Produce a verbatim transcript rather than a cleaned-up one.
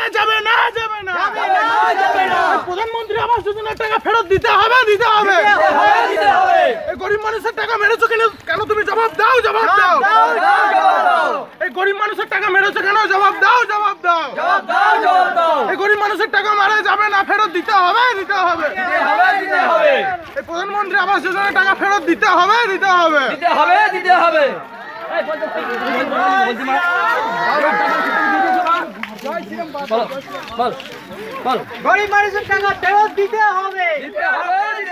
না যাবে না যাবে না যাবে না প্রধানমন্ত্রী আবাস যোজনার টাকা ফেরত দিতে হবে দিতে হবে দিতে হবে এই গরিব মানুষের টাকা মেরেছো কেন কেন তুমি জবাব দাও জবাব দাও এই গরিব মানুষের টাকা মেরেছো কেন জবাব দাও জবাব দাও জবাব দাও জবাব দাও এই গরিব মানুষের টাকা মারা যাবে না ফেরত দিতে হবে দিতে হবে দিতে হবে দিতে হবে এই প্রধানমন্ত্রী আবাস যোজনার টাকা ফেরত দিতে হবে দিতে হবে দিতে হবে দিতে হবে বল বল গরিব মানুষের টাকা ফেরত দিতে হবে দিতে হবে